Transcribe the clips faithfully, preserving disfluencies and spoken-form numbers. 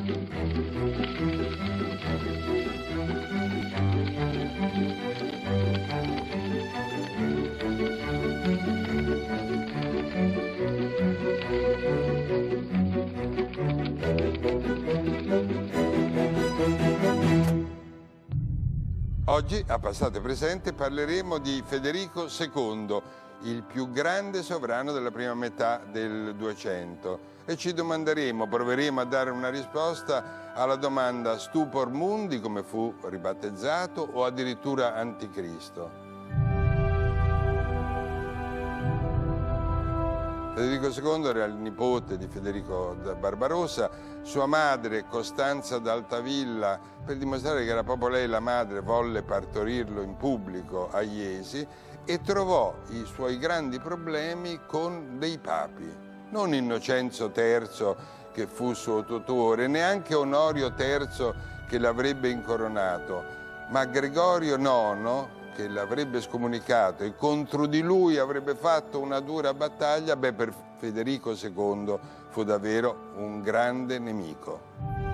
Oggi, a Passato e Presente, parleremo di Federico secondo, il più grande sovrano della prima metà del Duecento, e ci domanderemo, proveremo a dare una risposta alla domanda Stupor Mundi, come fu ribattezzato, o addirittura Anticristo. Federico secondo era il nipote di Federico Barbarossa, sua madre Costanza d'Altavilla, per dimostrare che era proprio lei la madre, volle partorirlo in pubblico a Iesi e trovò i suoi grandi problemi con dei papi. Non Innocenzo terzo, che fu suo tutore, neanche Onorio terzo, che l'avrebbe incoronato, ma Gregorio nono, che l'avrebbe scomunicato e contro di lui avrebbe fatto una dura battaglia. Beh, per Federico secondo fu davvero un grande nemico.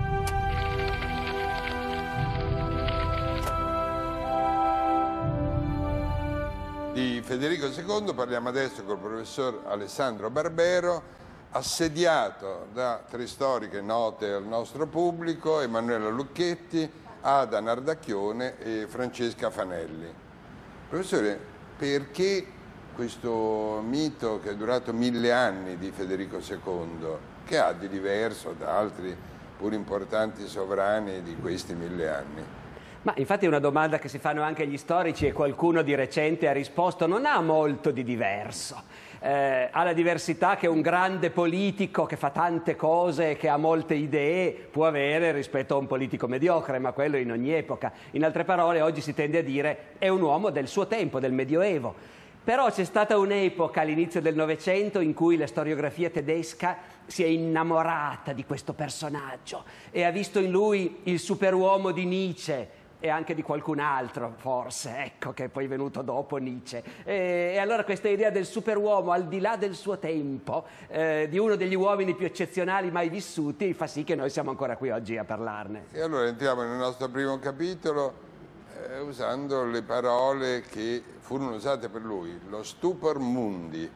Di Federico secondo parliamo adesso col professor Alessandro Barbero, assediato da tre storiche note al nostro pubblico, Emanuela Lucchetti, Ada Nardacchione e Francesca Fanelli. Professore, perché questo mito che è durato mille anni di Federico secondo, che ha di diverso da altri pur importanti sovrani di questi mille anni? Ma infatti è una domanda che si fanno anche gli storici e qualcuno di recente ha risposto: non ha molto di diverso. Eh, ha la diversità che un grande politico che fa tante cose, che ha molte idee, può avere rispetto a un politico mediocre, ma quello in ogni epoca. In altre parole, oggi si tende a dire è un uomo del suo tempo, del Medioevo. Però c'è stata un'epoca all'inizio del Novecento in cui la storiografia tedesca si è innamorata di questo personaggio e ha visto in lui il superuomo di Nietzsche, e anche di qualcun altro, forse, ecco, che è poi venuto dopo Nietzsche. E, e allora questa idea del superuomo al di là del suo tempo, eh, di uno degli uomini più eccezionali mai vissuti, fa sì che noi siamo ancora qui oggi a parlarne. E allora entriamo nel nostro primo capitolo eh, usando le parole che furono usate per lui, lo Stupor Mundi.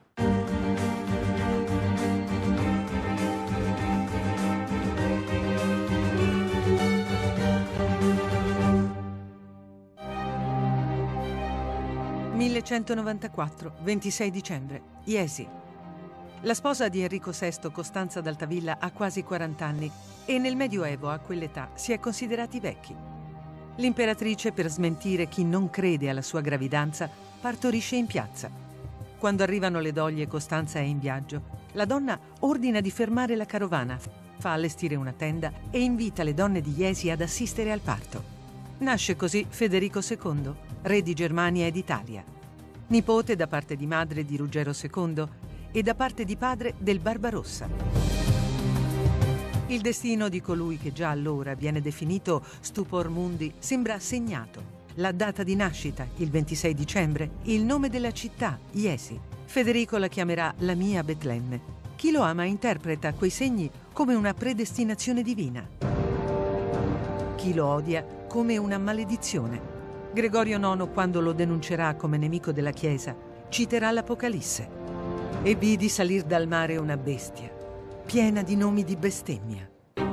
millecentonovantaquattro, ventisei dicembre, Iesi. La sposa di Enrico sesto, Costanza d'Altavilla, ha quasi quaranta anni e nel Medioevo a quell'età si è considerati vecchi. L'imperatrice, per smentire chi non crede alla sua gravidanza, partorisce in piazza. Quando arrivano le doglie e Costanza è in viaggio, la donna ordina di fermare la carovana, fa allestire una tenda e invita le donne di Iesi ad assistere al parto. Nasce così Federico secondo, re di Germania e d'Italia, nipote da parte di madre di Ruggero secondo e da parte di padre del Barbarossa. Il destino di colui che già allora viene definito Stupor Mundi sembra segnato. La data di nascita, il ventisei dicembre, il nome della città, Iesi. Federico la chiamerà la mia Betlemme. Chi lo ama interpreta quei segni come una predestinazione divina. Chi lo odia come una maledizione. Gregorio nono, quando lo denuncerà come nemico della Chiesa, citerà l'Apocalisse. E vidi salir dal mare una bestia, piena di nomi di bestemmia.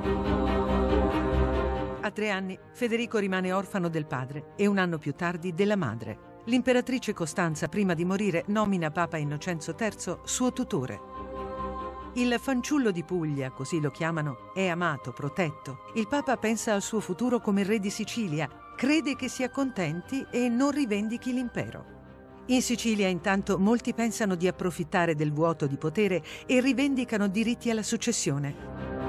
A tre anni Federico rimane orfano del padre e un anno più tardi della madre. L'imperatrice Costanza, prima di morire, nomina Papa Innocenzo terzo suo tutore. Il fanciullo di Puglia, così lo chiamano, è amato, protetto. Il Papa pensa al suo futuro come re di Sicilia, crede che si accontenti e non rivendichi l'impero. In Sicilia, intanto, molti pensano di approfittare del vuoto di potere e rivendicano diritti alla successione.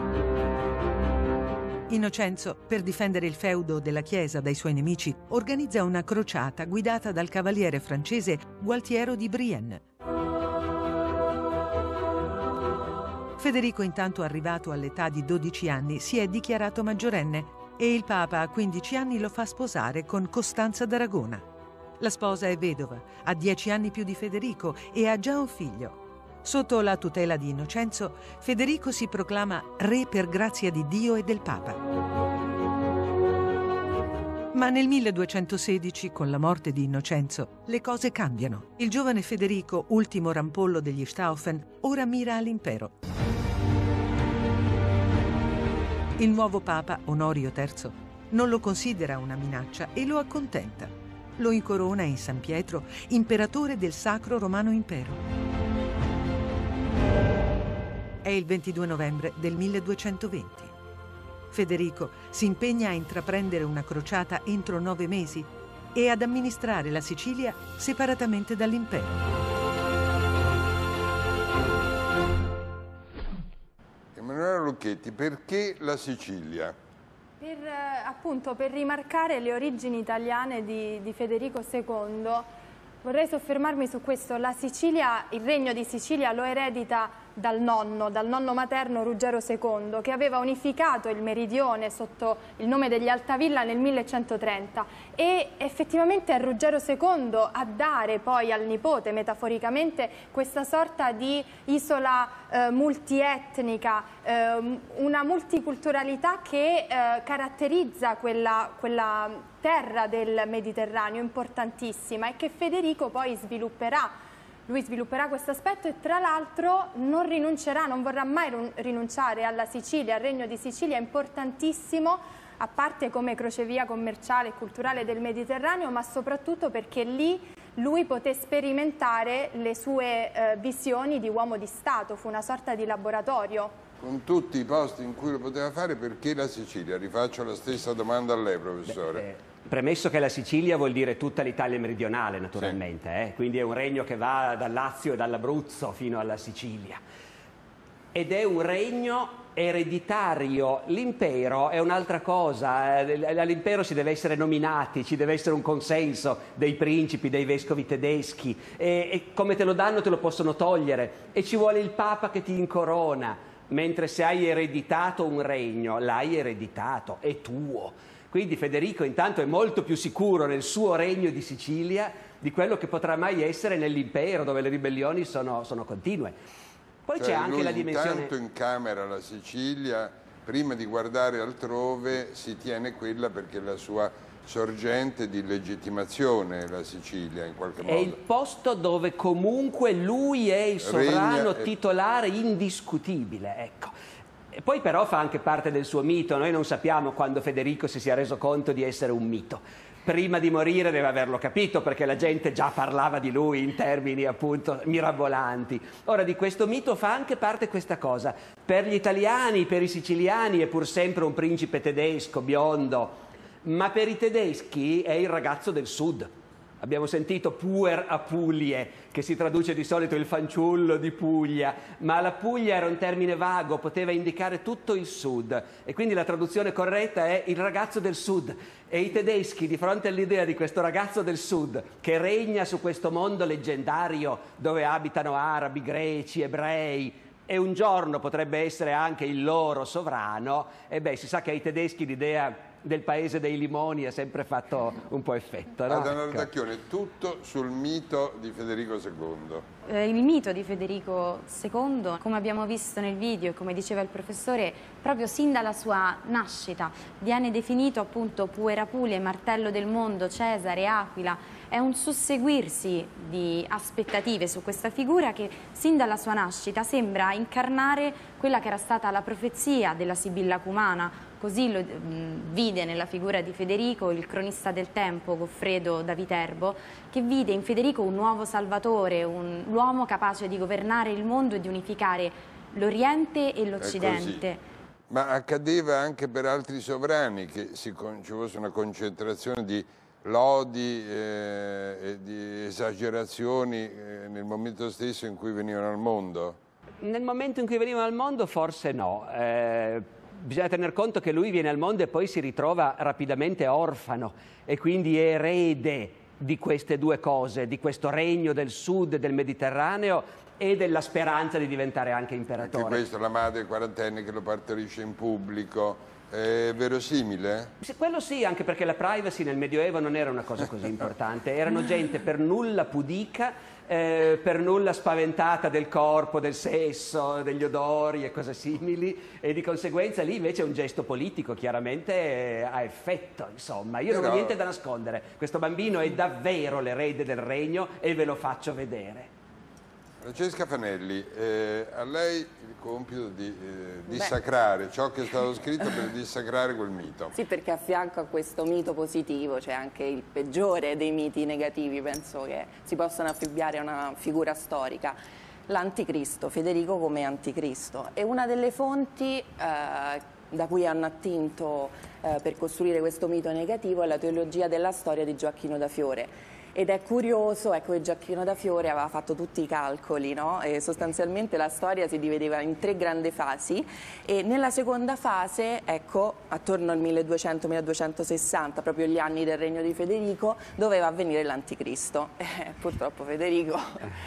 Innocenzo, per difendere il feudo della Chiesa dai suoi nemici, organizza una crociata guidata dal cavaliere francese Gualtiero di Brienne. Federico, intanto arrivato all'età di dodici anni, si è dichiarato maggiorenne e il Papa a quindici anni lo fa sposare con Costanza d'Aragona. La sposa è vedova, ha dieci anni più di Federico e ha già un figlio. Sotto la tutela di Innocenzo, Federico si proclama re per grazia di Dio e del Papa. Ma nel milleduecentosedici, con la morte di Innocenzo, le cose cambiano. Il giovane Federico, ultimo rampollo degli Staufen, ora mira all'impero. Il nuovo Papa, Onorio terzo, non lo considera una minaccia e lo accontenta. Lo incorona in San Pietro, imperatore del Sacro Romano Impero. È il ventidue novembre del milleduecentoventi. Federico si impegna a intraprendere una crociata entro nove mesi e ad amministrare la Sicilia separatamente dall'impero. Emanuela Lucchetti, perché la Sicilia? Per, appunto, per rimarcare le origini italiane di, di Federico secondo, vorrei soffermarmi su questo. La Sicilia, il regno di Sicilia lo eredita dal nonno, dal nonno materno Ruggero secondo, che aveva unificato il meridione sotto il nome degli Altavilla nel millecentotrenta, e effettivamente è Ruggero secondo a dare poi al nipote, metaforicamente, questa sorta di isola eh, multietnica, eh, una multiculturalità che eh, caratterizza quella, quella terra del Mediterraneo importantissima e che Federico poi svilupperà. Lui svilupperà questo aspetto e tra l'altro non rinuncerà, non vorrà mai rinunciare alla Sicilia, al Regno di Sicilia, importantissimo, a parte come crocevia commerciale e culturale del Mediterraneo, ma soprattutto perché lì lui poté sperimentare le sue eh, visioni di uomo di Stato, fu una sorta di laboratorio. Con tutti i posti in cui lo poteva fare, perché la Sicilia? Rifaccio la stessa domanda a lei, professore. Beh, eh... Premesso che la Sicilia vuol dire tutta l'Italia meridionale, naturalmente, sì. eh? Quindi è un regno che va dal Lazio e dall'Abruzzo fino alla Sicilia. Ed è un regno ereditario. L'impero è un'altra cosa. All'impero si deve essere nominati, ci deve essere un consenso dei principi, dei vescovi tedeschi. E, e come te lo danno te lo possono togliere. E ci vuole il Papa che ti incorona. Mentre se hai ereditato un regno, l'hai ereditato, è tuo. Quindi Federico intanto è molto più sicuro nel suo regno di Sicilia di quello che potrà mai essere nell'impero, dove le ribellioni sono, sono continue. Poi cioè, c'è anche lui la dimensione... intanto incamera la Sicilia, prima di guardare altrove si tiene quella perché la sua sorgente di legittimazione, la Sicilia in qualche modo. È il posto dove comunque lui è il sovrano Regna titolare e... indiscutibile, ecco. E poi però fa anche parte del suo mito. Noi non sappiamo quando Federico si sia reso conto di essere un mito. Prima di morire deve averlo capito, perché la gente già parlava di lui in termini appunto mirabolanti. Ora, di questo mito fa anche parte questa cosa. Per gli italiani, per i siciliani è pur sempre un principe tedesco, biondo, ma per i tedeschi è il ragazzo del sud. Abbiamo sentito Puer Apulie, che si traduce di solito il fanciullo di Puglia, ma la Puglia era un termine vago, poteva indicare tutto il sud e quindi la traduzione corretta è il ragazzo del sud. E i tedeschi, di fronte all'idea di questo ragazzo del sud che regna su questo mondo leggendario dove abitano arabi, greci, ebrei, e un giorno potrebbe essere anche il loro sovrano, e beh, si sa che ai tedeschi l'idea del paese dei limoni ha sempre fatto un po' effetto, no? Adana Rodacchione, tutto sul mito di Federico secondo. Eh, il mito di Federico secondo, come abbiamo visto nel video e come diceva il professore, proprio sin dalla sua nascita viene definito appunto Puer Apulie, martello del mondo, Cesare, Aquila. È un susseguirsi di aspettative su questa figura che sin dalla sua nascita sembra incarnare quella che era stata la profezia della Sibilla Cumana. Così lo mh, vide nella figura di Federico il cronista del tempo, Goffredo da Viterbo, che vide in Federico un nuovo salvatore, un, l'uomo capace di governare il mondo e di unificare l'Oriente e l'Occidente. Ma accadeva anche per altri sovrani che si, ci fosse una concentrazione di lodi eh, e di esagerazioni eh, nel momento stesso in cui venivano al mondo? Nel momento in cui venivano al mondo forse no. Eh, bisogna tener conto che lui viene al mondo e poi si ritrova rapidamente orfano e quindi erede di queste due cose, di questo regno del sud del Mediterraneo e della speranza di diventare anche imperatore. Anche questo, la madre quarantenne che lo partorisce in pubblico, È verosimile? Sì, quello sì, anche perché la privacy nel Medioevo non era una cosa così importante. Erano gente per nulla pudica, eh, per nulla spaventata del corpo, del sesso, degli odori e cose simili, e di conseguenza lì invece è un gesto politico, chiaramente eh, ha effetto, insomma. Io non Però... ho niente da nascondere. Questo bambino è davvero l'erede del regno e ve lo faccio vedere. Francesca Fanelli, eh, a lei il compito di eh, dissacrare ciò che è stato scritto per dissacrare quel mito. Sì, perché a fianco a questo mito positivo c'è anche il peggiore dei miti negativi, penso che si possano affibbiare a una figura storica. L'anticristo, Federico come anticristo. E una delle fonti eh, da cui hanno attinto eh, per costruire questo mito negativo è la teologia della storia di Gioacchino da Fiore. Ed è curioso, ecco, che Gioacchino da Fiore aveva fatto tutti i calcoli, no? E sostanzialmente la storia si divideva in tre grandi fasi e nella seconda fase, ecco, attorno al milleduecento milleduecentosessanta, proprio gli anni del regno di Federico, doveva avvenire l'anticristo. Eh, purtroppo Federico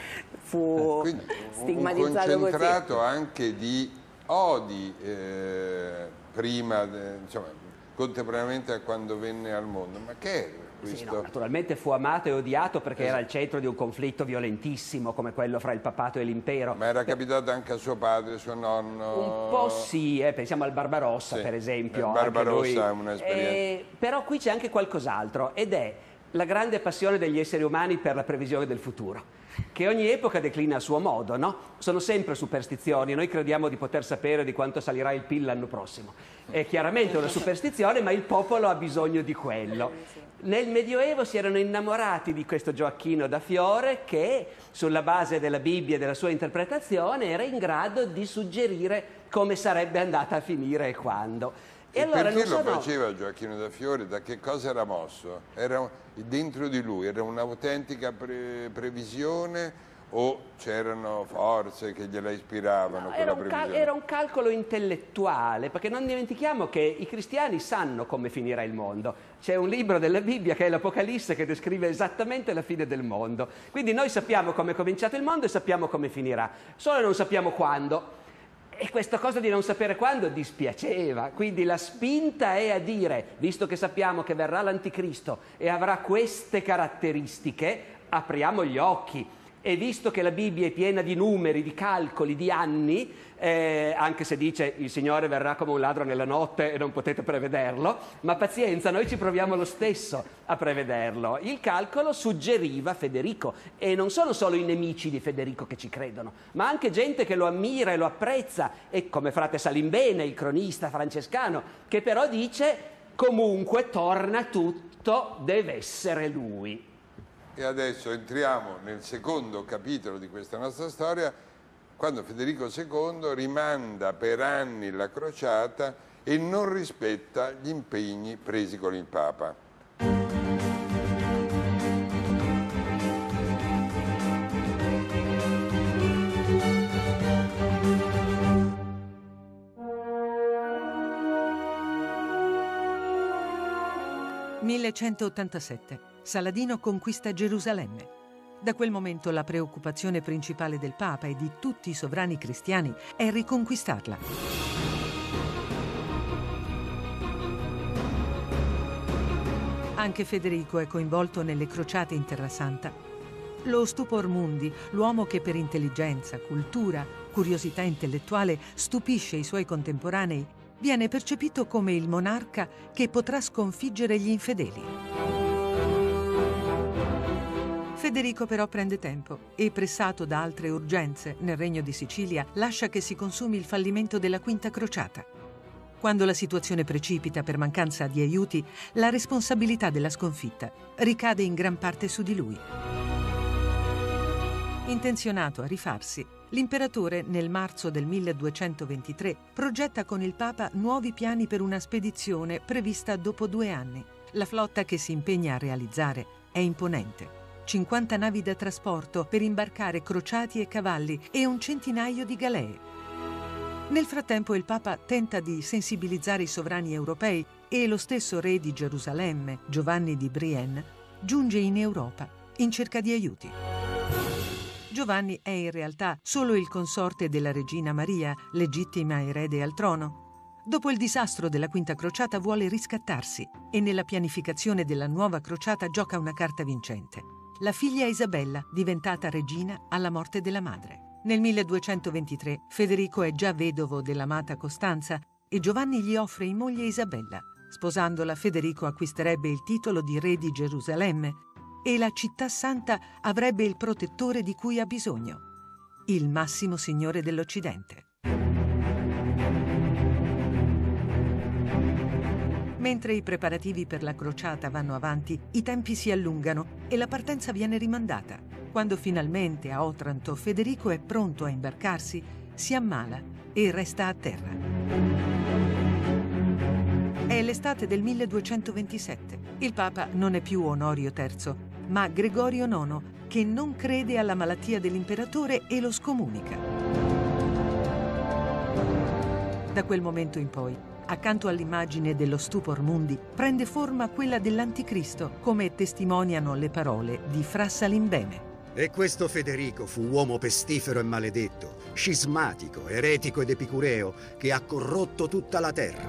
fu Quindi, stigmatizzato un concentrato così. anche di odi eh, prima, de, insomma, contemporaneamente a quando venne al mondo. Ma che è? Sì, no, naturalmente fu amato e odiato perché esatto. era il centro di un conflitto violentissimo come quello fra il papato e l'impero. Ma era capitato anche a suo padre, suo nonno? Un po' sì, eh, pensiamo al Barbarossa sì. per esempio. Il Barbarossa è lui. un'esperienza. Eh, però qui c'è anche qualcos'altro ed è la grande passione degli esseri umani per la previsione del futuro, che ogni epoca declina a suo modo, no? Sono sempre superstizioni, noi crediamo di poter sapere di quanto salirà il P I L l'anno prossimo. È chiaramente una superstizione, ma il popolo ha bisogno di quello. Nel Medioevo si erano innamorati di questo Gioacchino da Fiore che, sulla base della Bibbia e della sua interpretazione, era in grado di suggerire come sarebbe andata a finire e quando. E, e allora perché non lo sono... faceva Gioacchino da Fiore? Da che cosa era mosso? Era un... dentro di lui era un'autentica pre... previsione o c'erano forze che gliela ispiravano? No, quella era, un cal- era un calcolo intellettuale, perché non dimentichiamo che i cristiani sanno come finirà il mondo. C'è un libro della Bibbia che è l'Apocalisse che descrive esattamente la fine del mondo. Quindi noi sappiamo come è cominciato il mondo e sappiamo come finirà, solo non sappiamo quando. E questa cosa di non sapere quando dispiaceva, quindi la spinta è a dire, visto che sappiamo che verrà l'anticristo e avrà queste caratteristiche, apriamo gli occhi. E visto che la Bibbia è piena di numeri, di calcoli, di anni, eh, anche se dice il Signore verrà come un ladro nella notte e non potete prevederlo, ma pazienza, noi ci proviamo lo stesso a prevederlo. Il calcolo suggeriva Federico e non sono solo i nemici di Federico che ci credono, ma anche gente che lo ammira e lo apprezza, e come frate Salimbene, il cronista francescano, che però dice comunque torna tutto, deve essere lui. E adesso entriamo nel secondo capitolo di questa nostra storia, quando Federico secondo rimanda per anni la crociata e non rispetta gli impegni presi con il Papa. millecentottantasette. Saladino conquista Gerusalemme. Da quel momento la preoccupazione principale del Papa e di tutti i sovrani cristiani è riconquistarla. Anche Federico è coinvolto nelle crociate in Terra Santa. Lo stupor mundi, l'uomo che per intelligenza, cultura, curiosità intellettuale stupisce i suoi contemporanei, viene percepito come il monarca che potrà sconfiggere gli infedeli. Federico però prende tempo e, pressato da altre urgenze nel Regno di Sicilia, lascia che si consumi il fallimento della Quinta Crociata. Quando la situazione precipita per mancanza di aiuti, la responsabilità della sconfitta ricade in gran parte su di lui. Intenzionato a rifarsi, l'imperatore nel marzo del milleduecentoventitré progetta con il Papa nuovi piani per una spedizione prevista dopo due anni. La flotta che si impegna a realizzare è imponente. cinquanta navi da trasporto per imbarcare crociati e cavalli e un centinaio di galee. Nel frattempo il Papa tenta di sensibilizzare i sovrani europei e lo stesso re di Gerusalemme, Giovanni di Brienne, giunge in Europa in cerca di aiuti. Giovanni è in realtà solo il consorte della regina Maria, legittima erede al trono. Dopo il disastro della Quinta Crociata vuole riscattarsi e nella pianificazione della nuova crociata gioca una carta vincente. La figlia Isabella, diventata regina alla morte della madre. Nel milleduecentoventitré Federico è già vedovo dell'amata Costanza e Giovanni gli offre in moglie Isabella. Sposandola, Federico acquisterebbe il titolo di re di Gerusalemme e la città santa avrebbe il protettore di cui ha bisogno, il massimo signore dell'Occidente. Mentre i preparativi per la crociata vanno avanti, i tempi si allungano e la partenza viene rimandata. Quando finalmente a Otranto Federico è pronto a imbarcarsi, si ammala e resta a terra. È l'estate del milleduecentoventisette. Il Papa non è più Onorio terzo, ma Gregorio nono, che non crede alla malattia dell'imperatore e lo scomunica. Da quel momento in poi, accanto all'immagine dello Stupor Mundi, prende forma quella dell'Anticristo, come testimoniano le parole di Fra Salimbene. E questo Federico fu uomo pestifero e maledetto, scismatico, eretico ed epicureo, che ha corrotto tutta la terra.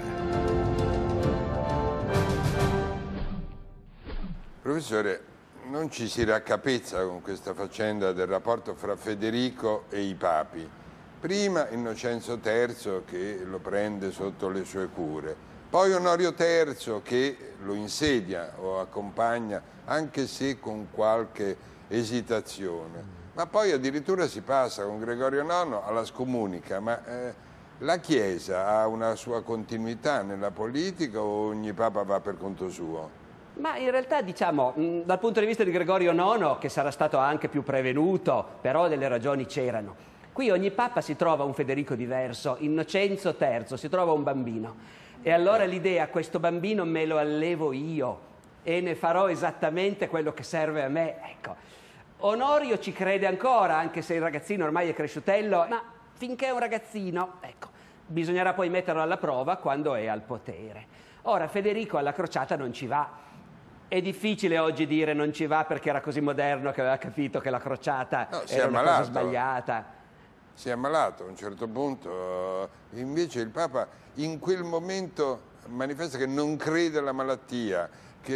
Professore, non ci si raccapezza con questa faccenda del rapporto fra Federico e i papi. Prima Innocenzo terzo che lo prende sotto le sue cure, poi Onorio terzo che lo insedia o accompagna, anche se con qualche esitazione. Ma poi addirittura si passa con Gregorio nono alla scomunica. Ma eh, la Chiesa ha una sua continuità nella politica o ogni papa va per conto suo? Ma in realtà, diciamo, mh, dal punto di vista di Gregorio nono, che sarà stato anche più prevenuto, però delle ragioni c'erano. Qui ogni papa si trova un Federico diverso. Innocenzo terzo si trova un bambino. E allora l'idea, questo bambino me lo allevo io e ne farò esattamente quello che serve a me. Ecco. Onorio ci crede ancora, anche se il ragazzino ormai è cresciutello, ma finché è un ragazzino, ecco, bisognerà poi metterlo alla prova quando è al potere. Ora, Federico alla crociata non ci va. È difficile oggi dire non ci va perché era così moderno che aveva capito che la crociata no, era una ammalato. cosa sbagliata. Si è ammalato a un certo punto, invece il Papa in quel momento manifesta che non crede alla malattia,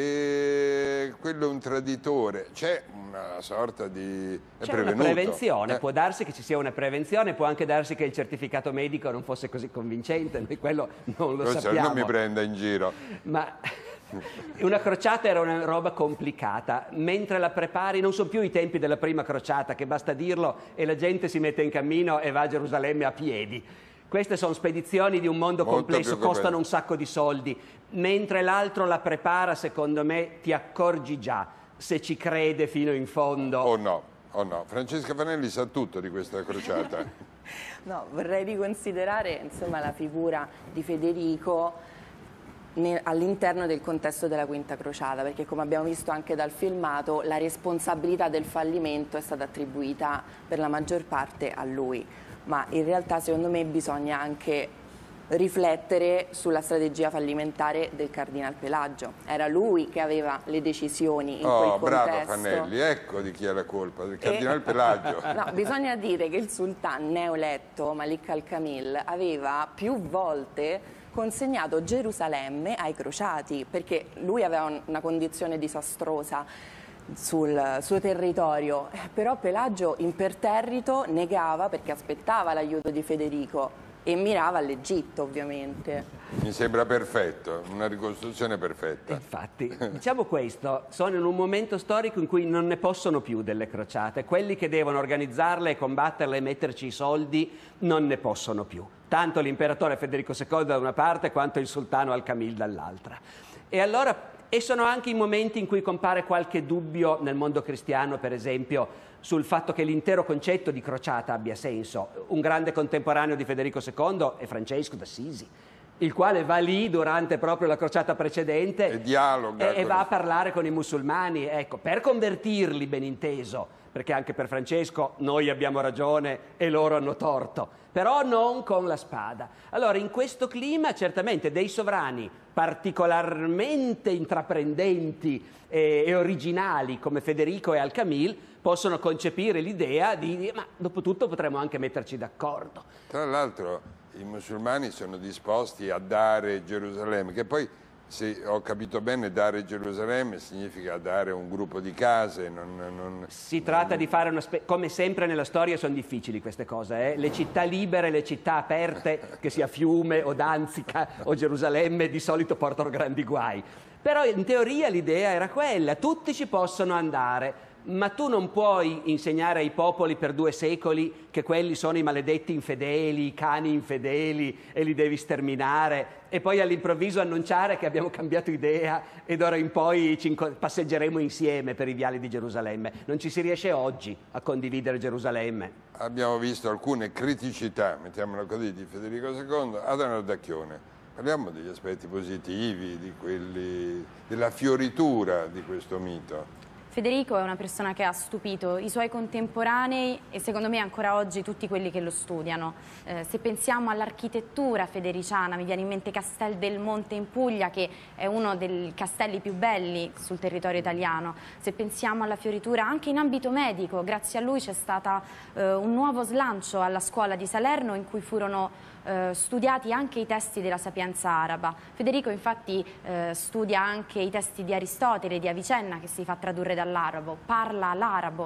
che quello è un traditore. C'è una sorta di... è C'è una prevenzione, eh. Può darsi che ci sia una prevenzione, può anche darsi che il certificato medico non fosse così convincente, noi quello non lo Professore, sappiamo. non mi prenda in giro. Ma una crociata era una roba complicata, mentre la prepari non sono più i tempi della prima crociata, che basta dirlo e la gente si mette in cammino e va a Gerusalemme a piedi. Queste sono spedizioni di un mondo Molto complesso, costano un sacco di soldi, mentre l'altro la prepara, secondo me, ti accorgi già se ci crede fino in fondo. O no, o no. Francesca Fanelli sa tutto di questa crociata. No, vorrei riconsiderare insomma la figura di Federico all'interno del contesto della Quinta Crociata, perché come abbiamo visto anche dal filmato la responsabilità del fallimento è stata attribuita per la maggior parte a lui, ma in realtà secondo me bisogna anche riflettere sulla strategia fallimentare del Cardinal Pelagio. Era lui che aveva le decisioni in oh, quel contesto. Bravo Fanelli, ecco di chi è la colpa, del Cardinal e... Pelagio. No, bisogna dire che il sultan neoeletto Malik al-Kamil aveva più volte consegnato Gerusalemme ai crociati, perché lui aveva una condizione disastrosa sul suo territorio, però Pelagio imperterrito negava perché aspettava l'aiuto di Federico e mirava all'Egitto, ovviamente. Mi sembra perfetto, una ricostruzione perfetta. Infatti, diciamo questo, sono in un momento storico in cui non ne possono più delle crociate. Quelli che devono organizzarle e combatterle e metterci i soldi non ne possono più. Tanto l'imperatore Federico secondo da una parte quanto il sultano al-Kamil dall'altra. E allora, e sono anche i momenti in cui compare qualche dubbio nel mondo cristiano, per esempio, sul fatto che l'intero concetto di crociata abbia senso. Un grande contemporaneo di Federico secondo è Francesco d'Assisi, il quale va lì durante proprio la crociata precedente e, dialoga e, e va a parlare con i musulmani, ecco, per convertirli, ben inteso, perché anche per Francesco noi abbiamo ragione e loro hanno torto, però non con la spada. Allora, in questo clima, certamente dei sovrani particolarmente intraprendenti e, e originali come Federico e al-Kamil possono concepire l'idea di, ma dopo tutto potremmo anche metterci d'accordo. Tra l'altro i musulmani sono disposti a dare Gerusalemme, che poi, se ho capito bene, dare Gerusalemme significa dare un gruppo di case. Non, non, si tratta non... di fare una specie, come sempre nella storia sono difficili queste cose, eh? Le città libere, le città aperte, che sia Fiume o Danzica o Gerusalemme, di solito portano grandi guai. Però in teoria l'idea era quella, tutti ci possono andare, ma tu non puoi insegnare ai popoli per due secoli che quelli sono i maledetti infedeli, i cani infedeli e li devi sterminare, e poi all'improvviso annunciare che abbiamo cambiato idea ed ora in poi ci passeggeremo insieme per i viali di Gerusalemme. Non ci si riesce oggi a condividere Gerusalemme. Abbiamo visto alcune criticità, mettiamola così, di Federico secondo ad Ardacchione. Parliamo degli aspetti positivi, di quelli, della fioritura di questo mito. Federico è una persona che ha stupito i suoi contemporanei e secondo me ancora oggi tutti quelli che lo studiano. Eh, se pensiamo all'architettura federiciana, mi viene in mente Castel del Monte in Puglia, che è uno dei castelli più belli sul territorio italiano. Se pensiamo alla fioritura anche in ambito medico, grazie a lui c'è stato eh, un nuovo slancio alla scuola di Salerno in cui furono Eh, studiati anche i testi della Sapienza araba. Federico infatti eh, studia anche i testi di Aristotele, di Avicenna, che si fa tradurre dall'arabo, parla l'arabo.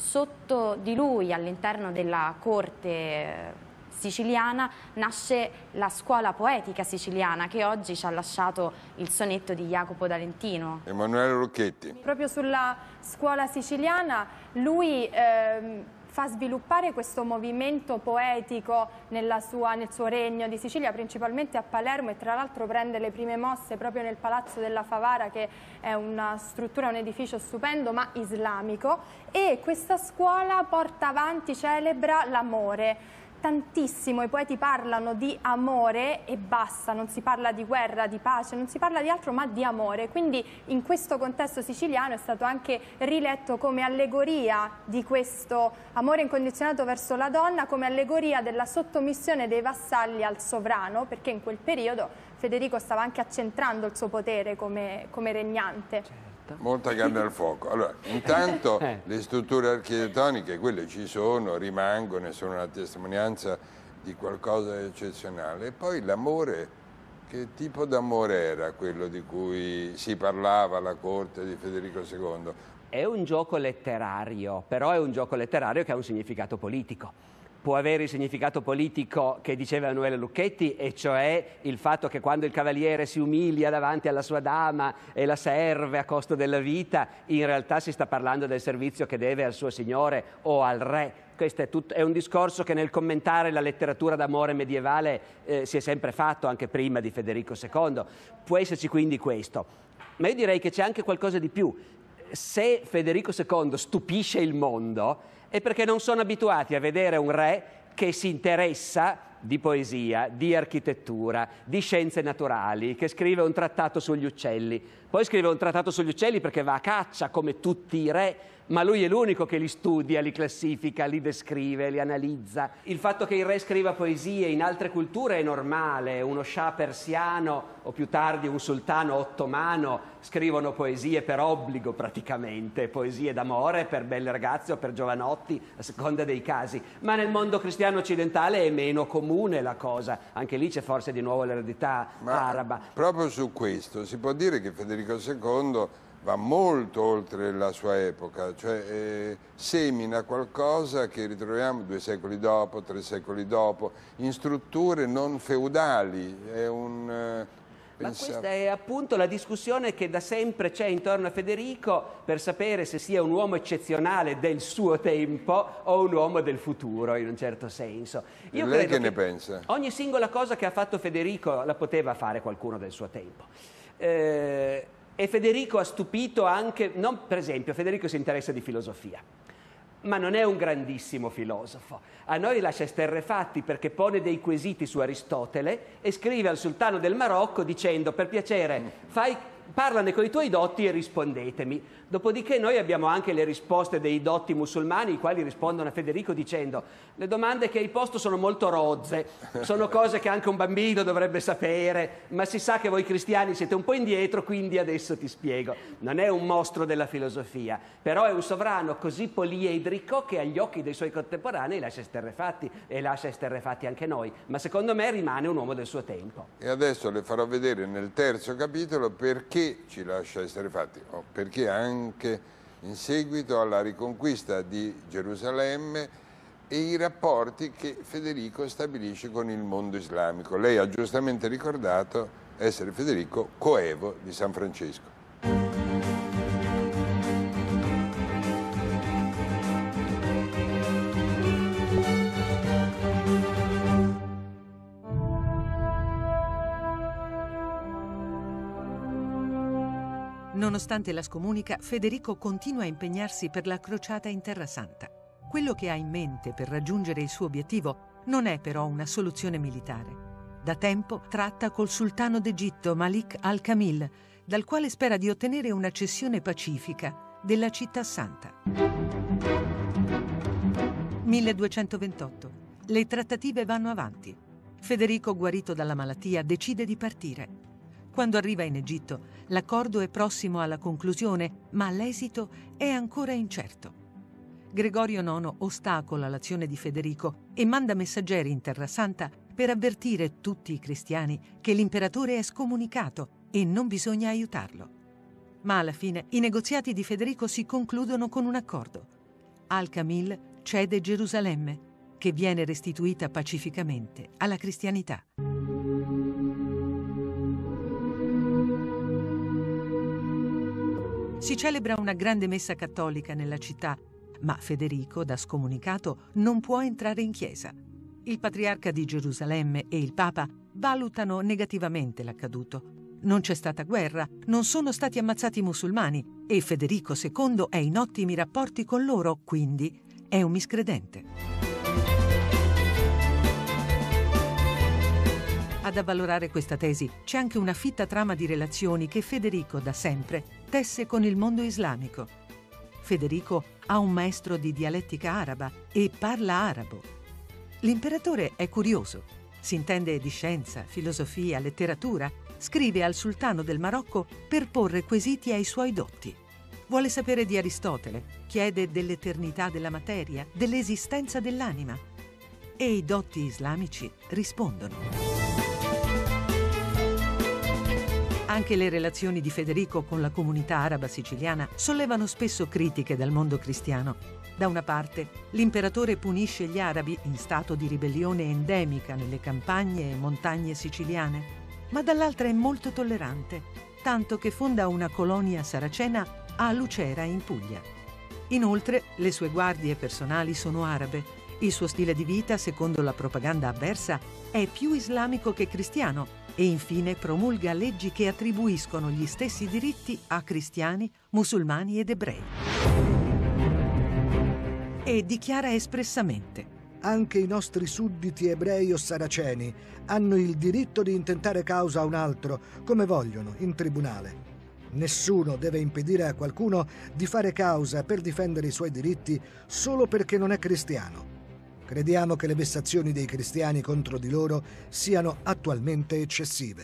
Sotto di lui, all'interno della corte eh, siciliana, nasce la scuola poetica siciliana, che oggi ci ha lasciato il sonetto di Jacopo d'Alentino. Emanuele Lucchetti. Proprio sulla scuola siciliana lui ehm, fa sviluppare questo movimento poetico nella sua, nel suo regno di Sicilia, principalmente a Palermo, e tra l'altro prende le prime mosse proprio nel Palazzo della Favara, che è una struttura, un edificio stupendo ma islamico, e questa scuola porta avanti, celebra l'amore. Tantissimo, i poeti parlano di amore e basta, non si parla di guerra, di pace, non si parla di altro ma di amore, quindi in questo contesto siciliano è stato anche riletto come allegoria di questo amore incondizionato verso la donna, come allegoria della sottomissione dei vassalli al sovrano, perché in quel periodo Federico stava anche accentrando il suo potere come, come regnante. Molta carne al fuoco. Allora, intanto eh. le strutture architettoniche, quelle ci sono, rimangono e sono una testimonianza di qualcosa di eccezionale. E poi l'amore, che tipo d'amore era quello di cui si parlava alla corte di Federico secondo? È un gioco letterario, però è un gioco letterario che ha un significato politico. Può avere il significato politico che diceva Emanuele Lucchetti, e cioè il fatto che quando il cavaliere si umilia davanti alla sua dama e la serve a costo della vita, in realtà si sta parlando del servizio che deve al suo signore o al re. Questo è, tutto, è un discorso che nel commentare la letteratura d'amore medievale eh, si è sempre fatto, anche prima di Federico secondo. Può esserci quindi questo. Ma io direi che c'è anche qualcosa di più. Se Federico secondo stupisce il mondo, è perché non sono abituati a vedere un re che si interessa di poesia, di architettura, di scienze naturali, che scrive un trattato sugli uccelli. Poi scrive un trattato sugli uccelli perché va a caccia, come tutti i re, ma lui è l'unico che li studia, li classifica, li descrive, li analizza. Il fatto che il re scriva poesie in altre culture è normale. Uno scià persiano o più tardi un sultano ottomano scrivono poesie per obbligo praticamente, poesie d'amore per belle ragazze o per giovanotti, a seconda dei casi. Ma nel mondo cristiano occidentale è meno comune la cosa. Anche lì c'è forse di nuovo l'eredità araba. Proprio su questo si può dire che Federico secondo va molto oltre la sua epoca, cioè eh, semina qualcosa che ritroviamo due secoli dopo, tre secoli dopo, in strutture non feudali. È un, eh, Ma questa è appunto la discussione che da sempre c'è intorno a Federico per sapere se sia un uomo eccezionale del suo tempo o un uomo del futuro, in un certo senso. Io e lei che ne pensa? Ogni singola cosa che ha fatto Federico la poteva fare qualcuno del suo tempo. Eh, E Federico ha stupito anche, non, per esempio, Federico si interessa di filosofia, ma non è un grandissimo filosofo. A noi lascia esterrefatti perché pone dei quesiti su Aristotele e scrive al sultano del Marocco dicendo: per piacere, fai parlane con i tuoi dotti e rispondetemi. Dopodiché noi abbiamo anche le risposte dei dotti musulmani, i quali rispondono a Federico dicendo: le domande che hai posto sono molto rozze, sono cose che anche un bambino dovrebbe sapere, ma si sa che voi cristiani siete un po' indietro, quindi adesso ti spiego. Non è un mostro della filosofia, però è un sovrano così poliedrico che agli occhi dei suoi contemporanei lascia esterrefatti, e lascia esterrefatti anche noi, ma secondo me rimane un uomo del suo tempo. E adesso le farò vedere nel terzo capitolo perché ci lascia esterrefatti, o perché anche anche in seguito alla riconquista di Gerusalemme e i rapporti che Federico stabilisce con il mondo islamico. Lei ha giustamente ricordato essere Federico coevo di San Francesco. Nonostante la scomunica, Federico continua a impegnarsi per la crociata in Terra Santa. Quello che ha in mente per raggiungere il suo obiettivo non è però una soluzione militare. Da tempo tratta col sultano d'Egitto Malik al-Kamil, dal quale spera di ottenere una cessione pacifica della città santa. milleduecentoventotto. Le trattative vanno avanti. Federico, guarito dalla malattia, decide di partire. Quando arriva in Egitto, l'accordo è prossimo alla conclusione, ma l'esito è ancora incerto. Gregorio nono ostacola l'azione di Federico e manda messaggeri in Terra Santa per avvertire tutti i cristiani che l'imperatore è scomunicato e non bisogna aiutarlo. Ma alla fine i negoziati di Federico si concludono con un accordo. Al-Kamil cede Gerusalemme, che viene restituita pacificamente alla cristianità. Si celebra una grande messa cattolica nella città, ma Federico, da scomunicato, non può entrare in chiesa. Il patriarca di Gerusalemme e il Papa valutano negativamente l'accaduto. Non c'è stata guerra, non sono stati ammazzati i musulmani e Federico secondo è in ottimi rapporti con loro, quindi è un miscredente. Ad avvalorare questa tesi c'è anche una fitta trama di relazioni che Federico da sempre tesse con il mondo islamico. Federico ha un maestro di dialettica araba e parla arabo. L'imperatore è curioso, si intende di scienza, filosofia, letteratura, scrive al sultano del Marocco per porre quesiti ai suoi dotti. Vuole sapere di Aristotele, chiede dell'eternità della materia, dell'esistenza dell'anima. E i dotti islamici rispondono. Anche le relazioni di Federico con la comunità araba siciliana sollevano spesso critiche dal mondo cristiano. Da una parte, l'imperatore punisce gli arabi in stato di ribellione endemica nelle campagne e montagne siciliane, ma dall'altra è molto tollerante, tanto che fonda una colonia saracena a Lucera in Puglia. Inoltre, le sue guardie personali sono arabe. Il suo stile di vita, secondo la propaganda avversa, è più islamico che cristiano e infine promulga leggi che attribuiscono gli stessi diritti a cristiani, musulmani ed ebrei. E dichiara espressamente: anche i nostri sudditi ebrei o saraceni hanno il diritto di intentare causa a un altro come vogliono in tribunale. Nessuno deve impedire a qualcuno di fare causa per difendere i suoi diritti solo perché non è cristiano. Crediamo che le vessazioni dei cristiani contro di loro siano attualmente eccessive.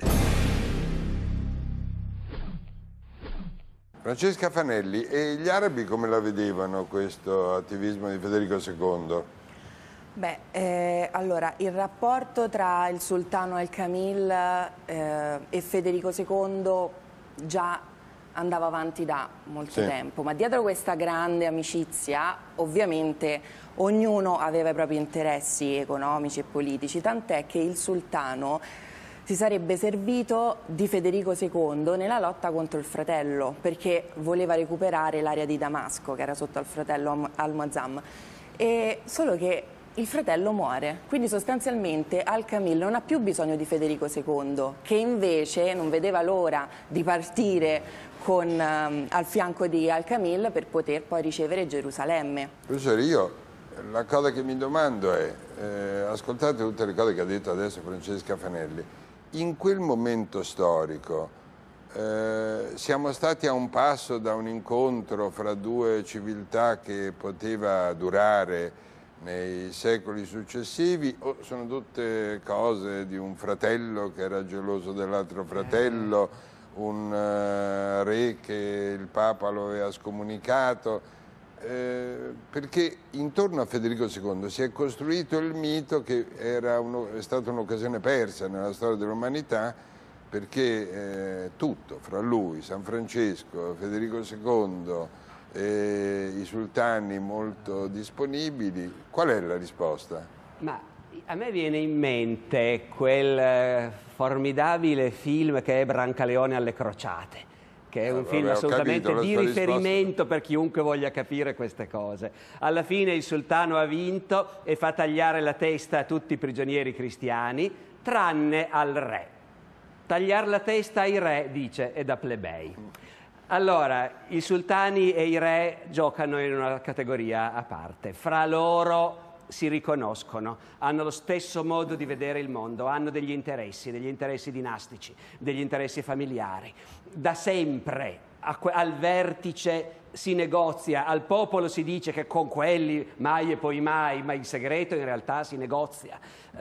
Francesca Fanelli, e gli arabi come la vedevano questo attivismo di Federico secondo? Beh, eh, allora, il rapporto tra il sultano Al-Kamil eh, e Federico secondo già andava avanti da molto sì. tempo, ma dietro questa grande amicizia ovviamente ognuno aveva i propri interessi economici e politici, tant'è che il sultano si sarebbe servito di Federico secondo nella lotta contro il fratello, perché voleva recuperare l'area di Damasco che era sotto al fratello Al-Muazzam, e solo che il fratello muore, quindi sostanzialmente Al-Kamil non ha più bisogno di Federico secondo, che invece non vedeva l'ora di partire con, um, al fianco di Al-Kamil per poter poi ricevere Gerusalemme. Professore, io la cosa che mi domando è, eh, ascoltate tutte le cose che ha detto adesso Francesca Fanelli, in quel momento storico Eh, siamo stati a un passo da un incontro fra due civiltà che poteva durare nei secoli successivi, o sono tutte cose di un fratello che era geloso dell'altro fratello, un uh, re che il Papa lo aveva scomunicato, eh, perché intorno a Federico secondo si è costruito il mito che era uno, è stata un'occasione persa nella storia dell'umanità, perché eh, tutto, fra lui, San Francesco, Federico secondo, eh, i sultani molto disponibili, qual è la risposta? Ma a me viene in mente quel formidabile film che è Brancaleone alle crociate, che è un eh, film vabbè, assolutamente capito, di riferimento risposta per chiunque voglia capire queste cose. Alla fine il sultano ha vinto e fa tagliare la testa a tutti i prigionieri cristiani, tranne al re. Tagliare la testa ai re, dice, è da plebei. Allora, i sultani e i re giocano in una categoria a parte. Fra loro si riconoscono, hanno lo stesso modo di vedere il mondo, hanno degli interessi, degli interessi dinastici, degli interessi familiari. Da sempre al vertice si negozia, al popolo si dice che con quelli mai e poi mai, ma in segreto in realtà si negozia.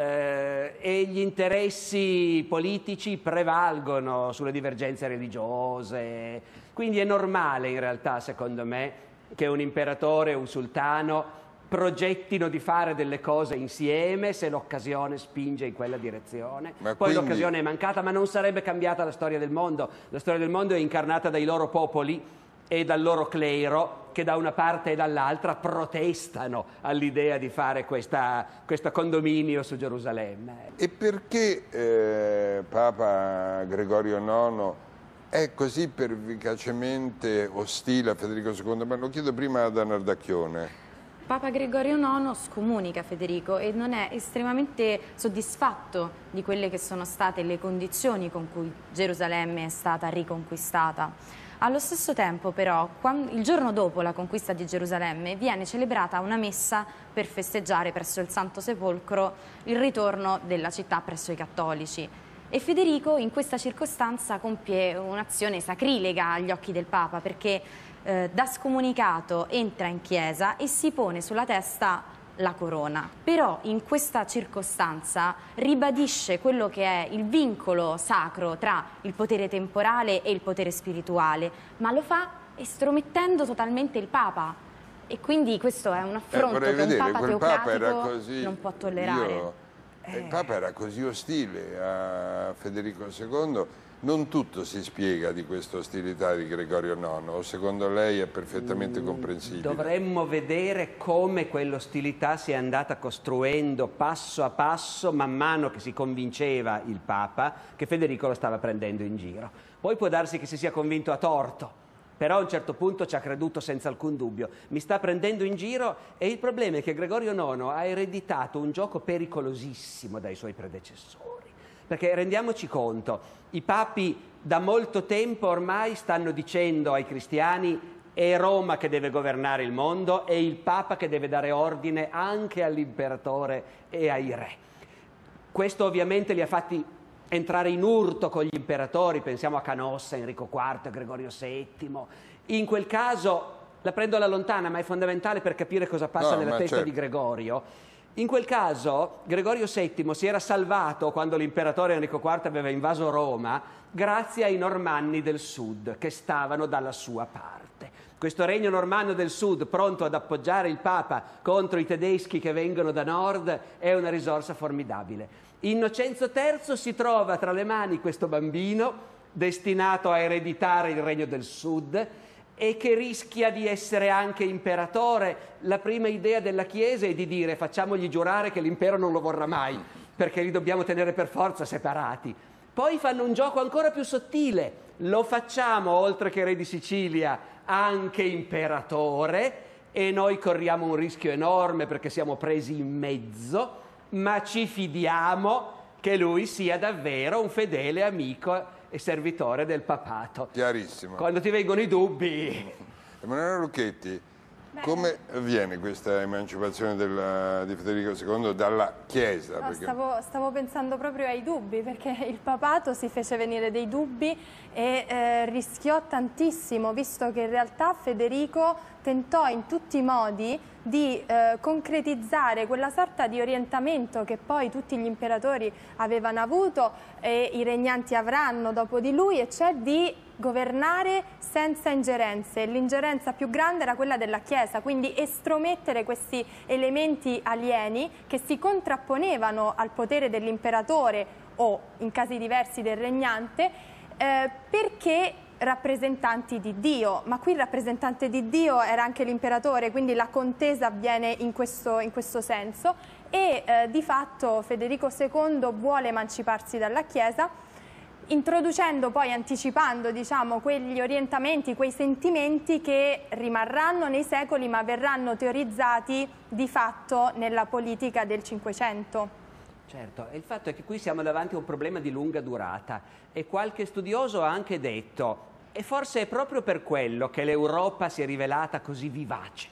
Eh, e gli interessi politici prevalgono sulle divergenze religiose. Quindi è normale in realtà, secondo me, che un imperatore e un sultano progettino di fare delle cose insieme se l'occasione spinge in quella direzione. Ma Poi quindi... l'occasione è mancata, ma non sarebbe cambiata la storia del mondo. La storia del mondo è incarnata dai loro popoli e dal loro clero, che da una parte e dall'altra protestano all'idea di fare questa, questo condominio su Gerusalemme. E perché eh, Papa Gregorio nono è così pervicacemente ostile a Federico secondo? Ma lo chiedo prima ad Nardacchione. Papa Gregorio nono scomunica Federico e non è estremamente soddisfatto di quelle che sono state le condizioni con cui Gerusalemme è stata riconquistata. Allo stesso tempo però, quando, il giorno dopo la conquista di Gerusalemme, viene celebrata una messa per festeggiare presso il Santo Sepolcro il ritorno della città presso i cattolici. E Federico in questa circostanza compie un'azione sacrilega agli occhi del Papa, perché eh, da scomunicato entra in chiesa e si pone sulla testa la corona. Però in questa circostanza ribadisce quello che è il vincolo sacro tra il potere temporale e il potere spirituale, ma lo fa estromettendo totalmente il Papa. E quindi questo è un affronto eh, che vedere, un Papa teocratico era così, non può tollerare. Io, eh. Il Papa era così ostile a Federico secondo. Non tutto si spiega di questa ostilità di Gregorio nono, o secondo lei è perfettamente mm, comprensibile? Dovremmo vedere come quell'ostilità si è andata costruendo passo a passo man mano che si convinceva il Papa che Federico lo stava prendendo in giro. Poi può darsi che si sia convinto a torto, però a un certo punto ci ha creduto senza alcun dubbio. Mi sta prendendo in giro e il problema è che Gregorio nono ha ereditato un gioco pericolosissimo dai suoi predecessori. Perché rendiamoci conto, i papi da molto tempo ormai stanno dicendo ai cristiani è Roma che deve governare il mondo e il Papa che deve dare ordine anche all'imperatore e ai re. Questo ovviamente li ha fatti entrare in urto con gli imperatori, pensiamo a Canossa, Enrico quarto, Gregorio settimo. In quel caso, la prendo alla lontana, ma è fondamentale per capire cosa passa no, nella testa certo. di Gregorio. In quel caso Gregorio settimo si era salvato quando l'imperatore Enrico quarto aveva invaso Roma grazie ai normanni del sud che stavano dalla sua parte. Questo regno normanno del sud, pronto ad appoggiare il Papa contro i tedeschi che vengono da nord, è una risorsa formidabile. Innocenzo terzo si trova tra le mani questo bambino destinato a ereditare il regno del sud e che rischia di essere anche imperatore. La prima idea della Chiesa è di dire facciamogli giurare che l'impero non lo vorrà mai, perché li dobbiamo tenere per forza separati. Poi fanno un gioco ancora più sottile, lo facciamo, oltre che re di Sicilia, anche imperatore, e noi corriamo un rischio enorme perché siamo presi in mezzo, ma ci fidiamo che lui sia davvero un fedele amico e servitore del papato. Chiarissimo. Quando ti vengono i dubbi... Emanuele Lucchetti, Come avviene questa emancipazione della, di Federico secondo dalla Chiesa? No, Perché... stavo, stavo pensando proprio ai dubbi, perché il papato si fece venire dei dubbi e eh, rischiò tantissimo, visto che in realtà Federico tentò in tutti i modi di eh, concretizzare quella sorta di orientamento che poi tutti gli imperatori avevano avuto e i regnanti avranno dopo di lui, e cioè di governare senza ingerenze. L'ingerenza più grande era quella della Chiesa, quindi estromettere questi elementi alieni che si contrapponevano al potere dell'imperatore o, in casi diversi, del regnante, eh, perché rappresentanti di Dio, ma qui il rappresentante di Dio era anche l'imperatore, quindi la contesa avviene in questo, in questo senso, e eh, di fatto Federico secondo vuole emanciparsi dalla Chiesa, introducendo poi, anticipando diciamo, quegli orientamenti, quei sentimenti che rimarranno nei secoli ma verranno teorizzati di fatto nella politica del Cinquecento. Certo, e il fatto è che qui siamo davanti a un problema di lunga durata e qualche studioso ha anche detto, e forse è proprio per quello che l'Europa si è rivelata così vivace,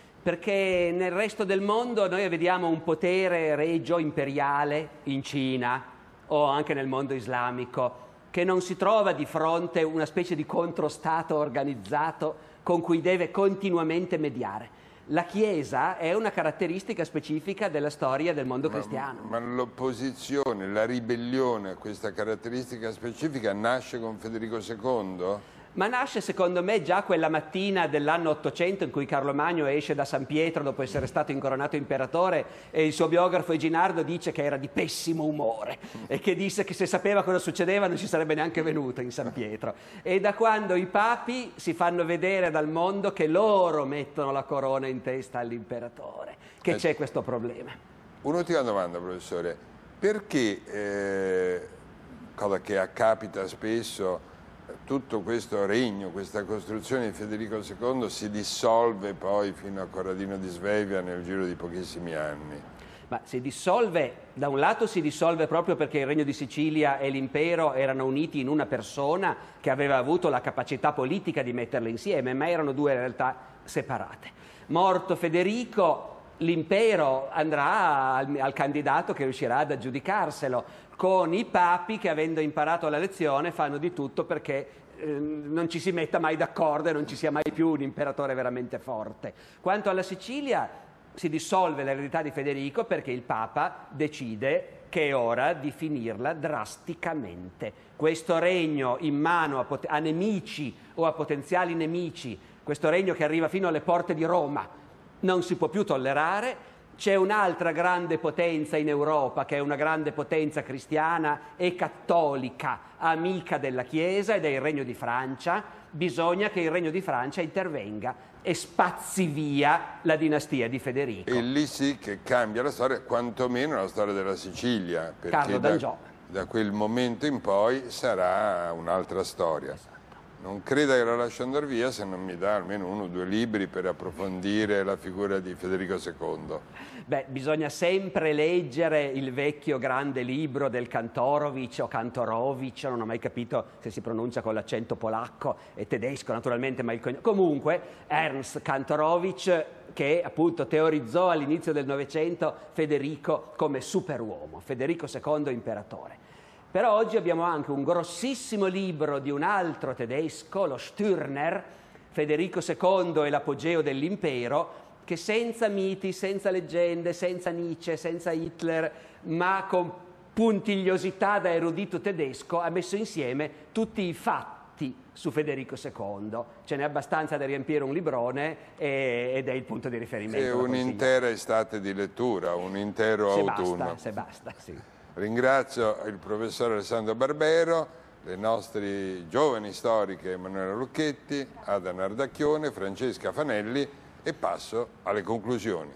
perché nel resto del mondo noi vediamo un potere regio imperiale in Cina o anche nel mondo islamico, che non si trova di fronte a una specie di controstato organizzato con cui deve continuamente mediare. La Chiesa è una caratteristica specifica della storia del mondo ma, cristiano. Ma l'opposizione, la ribellione a questa caratteristica specifica nasce con Federico secondo? Ma nasce secondo me già quella mattina dell'anno ottocento in cui Carlo Magno esce da San Pietro dopo essere stato incoronato imperatore e il suo biografo Eginardo dice che era di pessimo umore e che disse che se sapeva cosa succedeva non ci sarebbe neanche venuto in San Pietro. E da quando i papi si fanno vedere dal mondo che loro mettono la corona in testa all'imperatore, che eh, c'è questo problema. Un'ultima domanda, professore. Perché, eh, cosa che accapita spesso, tutto questo regno, questa costruzione di Federico secondo si dissolve poi fino a Corradino di Svevia nel giro di pochissimi anni? Ma si dissolve, da un lato si dissolve proprio perché il Regno di Sicilia e l'impero erano uniti in una persona che aveva avuto la capacità politica di metterle insieme, ma erano due realtà separate. Morto Federico, l'impero andrà al, al candidato che riuscirà ad aggiudicarselo, con i papi che, avendo imparato la lezione, fanno di tutto perché eh, non ci si metta mai d'accordo e non ci sia mai più un imperatore veramente forte. Quanto alla Sicilia, si dissolve l'eredità di Federico perché il Papa decide che è ora di finirla drasticamente. Questo regno in mano a, a nemici o a potenziali nemici, questo regno che arriva fino alle porte di Roma, non si può più tollerare. C'è un'altra grande potenza in Europa, che è una grande potenza cristiana e cattolica, amica della Chiesa, ed è il Regno di Francia. Bisogna che il Regno di Francia intervenga e spazzi via la dinastia di Federico. E lì sì che cambia la storia, quantomeno la storia della Sicilia, perché Carlo d'Angiò. Da, da quel momento in poi sarà un'altra storia. Non creda che la lascio andare via se non mi dà almeno uno o due libri per approfondire la figura di Federico secondo. Beh, bisogna sempre leggere il vecchio grande libro del Kantorowicz o Kantorowicz, non ho mai capito se si pronuncia con l'accento polacco e tedesco naturalmente, ma il comunque Ernst Kantorowicz, che appunto teorizzò all'inizio del Novecento Federico come superuomo, Federico secondo imperatore. Però oggi abbiamo anche un grossissimo libro di un altro tedesco, lo Stirner, Federico secondo e l'apogeo dell'impero, che senza miti, senza leggende, senza Nietzsche, senza Hitler, ma con puntigliosità da erudito tedesco, ha messo insieme tutti i fatti su Federico secondo. Ce n'è abbastanza da riempire un librone e, ed è il punto di riferimento. È un'intera estate di lettura, un intero se autunno. Basta, se basta, sì. Ringrazio il professor Alessandro Barbero, le nostre giovani storiche Emanuela Lucchetti, Ada Nardacchione, Francesca Fanelli, e passo alle conclusioni.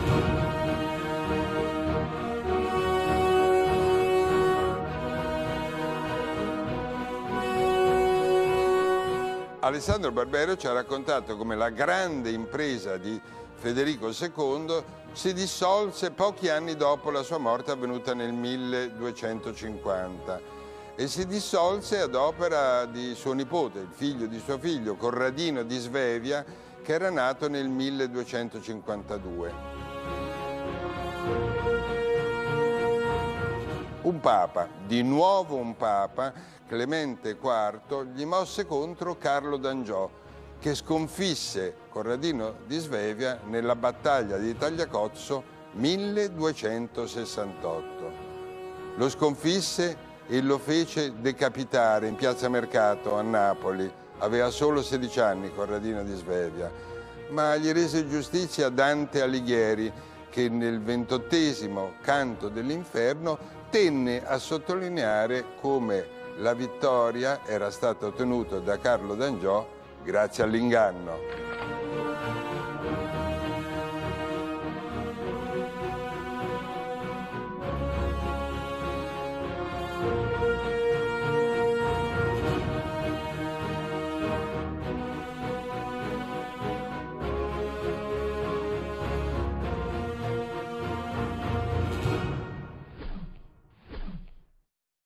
Alessandro Barbero ci ha raccontato come la grande impresa di Federico secondo si dissolse pochi anni dopo la sua morte avvenuta nel milleduecentocinquanta e si dissolse ad opera di suo nipote, il figlio di suo figlio, Corradino di Svevia, che che era nato nel milleduecentocinquantadue. Un papa, di nuovo un papa, Clemente quarto, gli mosse contro Carlo d'Angiò, che sconfisse Corradino di Svevia nella battaglia di Tagliacozzo milleduecentosessantotto. Lo sconfisse e lo fece decapitare in Piazza Mercato a Napoli. Aveva solo sedici anni Corradino di Svevia, ma gli rese giustizia Dante Alighieri, che nel ventottesimo canto dell'Inferno tenne a sottolineare come la vittoria era stata ottenuta da Carlo d'Angiò grazie all'inganno.